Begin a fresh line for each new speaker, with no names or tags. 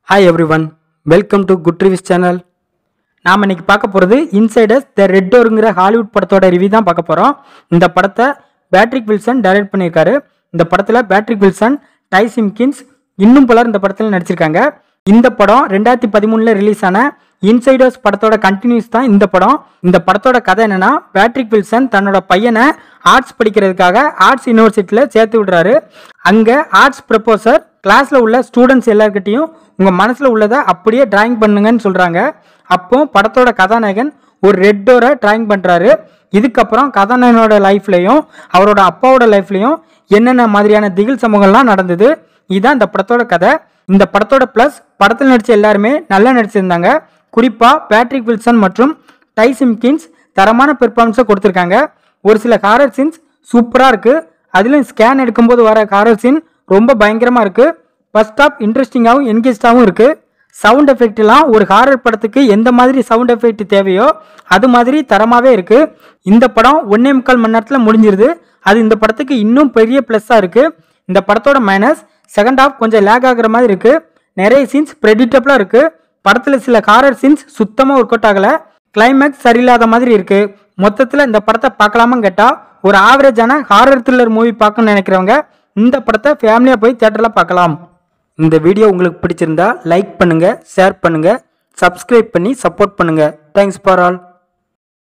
Hi everyone, welcome to Good Reviews channel. நாம இன்னைக்கு பார்க்க போறது இன்சைடர்ஸ் தி ரெட் டோர்ங்கிற ஹாலிவுட் படத்தோட ரிவ்யூ தான் பார்க்க போறோம். இந்த படத்தை பேட்ரிக் வில்சன் டைரக்ட் பண்ணியிருக்காரு. இந்த படத்துல பேட்ரிக் வில்சன், டை சிம்கின்ஸ் இன்னும் பலர் இந்த படத்துல நடிச்சிருக்காங்க. இந்த படம் 2013ல ரிலீஸ் ஆன இன்சைடர்ஸ் படத்தோட கண்டினியூஸ் தான் இந்த படம். இந்த படத்தோட கதை என்னன்னா, பேட்ரிக் வில்சன் தன்னோட பையனை ஆர்ட்ஸ் படிக்கிறதுக்காக ஆர்ட்ஸ் யூனிவர்சிட்டியில சேர்த்து விடுறாரு. அங்க ஆர்ட்ஸ் ப்ரொபோசர் கிளாஸ்ல உள்ள ஸ்டூடெண்ட்ஸ் எல்லார்கிட்டையும் உங்க மனசுல உள்ளதை அப்படியே டிராயிங் பண்ணுங்கன்னு சொல்றாங்க. அப்போ படத்தோட கதாநாயகன் ஒரு ரெட் டோரை டிராயிங் பண்றாரு. இதுக்கப்புறம் கதாநாயகனோட லைஃப்லயும் அவரோட அப்பாவோட லைஃப்லயும் என்னென்ன மாதிரியான திகில் சமூகம்லாம் நடந்தது, இதுதான் இந்த படத்தோட கதை. இந்த படத்தோட பிளஸ், படத்தில் நடிச்ச எல்லாருமே நல்லா நடிச்சிருந்தாங்க. குறிப்பா பேட்ரிக் வில்சன் மற்றும் டை சிம்கின்ஸ் தரமான பெர்ஃபார்மன்ஸை கொடுத்துருக்காங்க. ஒரு சில ஹாரர் சீன்ஸ் சூப்பரா இருக்கு. அதுலயும் ஸ்கேன் எடுக்கும்போது வர ஹாரர் சீன் ரொம்ப பயங்கரமா இருக்கு. ஃபர்ஸ்ட் ஆஃப் இன்ட்ரெஸ்டிங்காகவும் என்கேஜாகவும் இருக்கு. சவுண்ட் எஃபெக்ட் எல்லாம் ஒரு ஹாரர் படத்துக்கு எந்த மாதிரி சவுண்ட் எஃபெக்ட் தேவையோ அது மாதிரி தரமாவே இருக்கு. இந்த படம் 1.25 மணி நேரத்துல முடிஞ்சிருது. அது இந்த படத்துக்கு இன்னும் பெரிய பிளஸ்ஸா இருக்கு. இந்த படத்தோட மைனஸ், செகண்ட் ஹாஃப் கொஞ்சம் லேக் ஆகுற மாதிரி இருக்கு. நிறைய சீன்ஸ் ப்ரெடிக்டபிளா இருக்கு. படத்துல சில ஹாரர் சீன்ஸ் சுத்தமா ஒர்க் அவுட் ஆகல. கிளைமேக்ஸ் சரியில்லாத மாதிரி இருக்கு. மொத்தத்துல இந்த படத்தை பார்க்கலாமான்னு கேட்டா, ஒரு ஆவரேஜான ஹாரர் த்ரில்லர் மூவி பார்க்கணும்னு நினைக்கிறவங்க இந்த படத்தை ஃபேமிலியா போய் தியேட்டர்ல பார்க்கலாம். இந்த வீடியோ உங்களுக்கு பிடிச்சிருந்தா லைக் பண்ணுங்க, ஷேர் பண்ணுங்க, சப்ஸ்கிரைப் பண்ணி சப்போர்ட் பண்ணுங்க. Thanks for all.